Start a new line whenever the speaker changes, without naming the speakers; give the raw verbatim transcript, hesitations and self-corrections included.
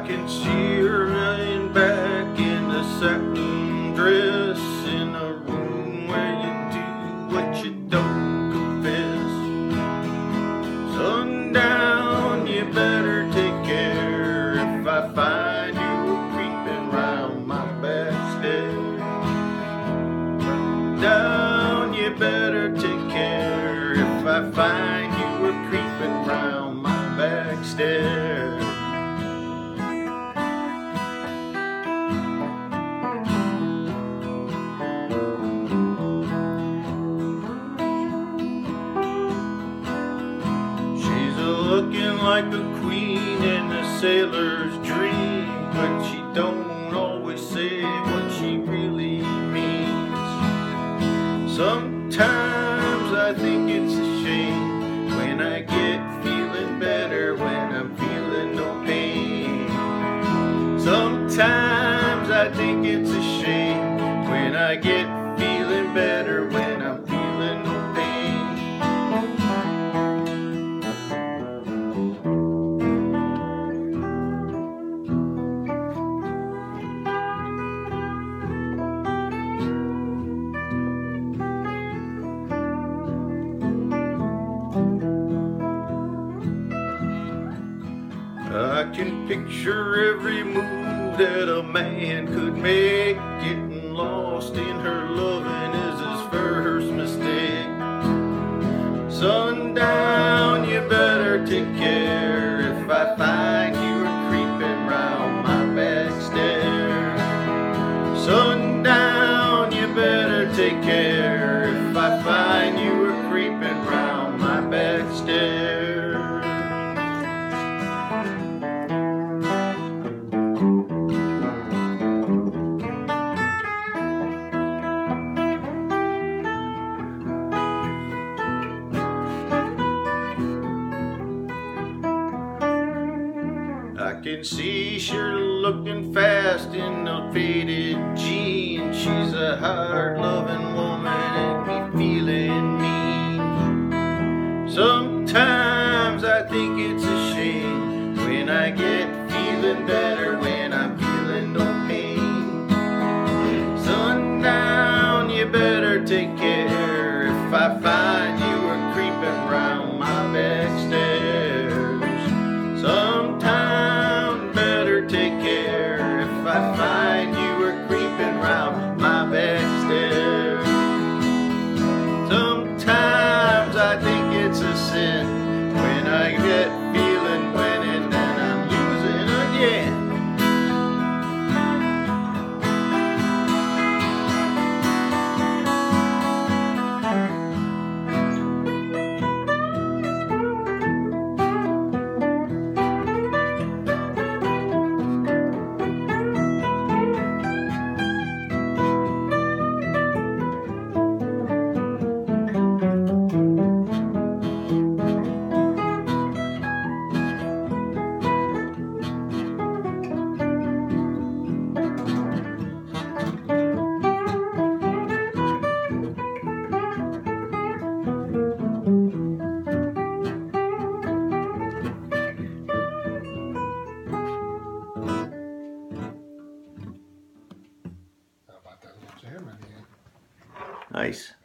can see her lying back in the satin dress in a room where you do what you don't confess. Sundown, you better take care if I find you creeping round my back stairs. Sundown, you better take care if I find you were creeping round my back stairs. Looking like a queen in a sailor's dream, but she don't always say what she really means. Sometimes I think it's a shame when I get feeling better, when I'm feeling no pain. Sometimes I think it's a shame when I get feeling better, when I'm feeling no pain. I can picture every move that a man could make. Getting lost in her loving is his first mistake. Sundown, you better take care if I find you are creeping round my back stairs. Sundown, you better take care if I find you are creeping round my back stairs. I can see she's looking fast in a faded jean. She's a hard-loving woman and me feeling mean. Sometimes I think it's a shame when I get feeling better, when I'm feeling no pain. Sundown, you better take care if I find you are creeping round my back stairs. Sometimes take care if I find you are creeping round my back stairs. Sometimes I think it's a sin when I get feeling winning and I'm losing again. Nice.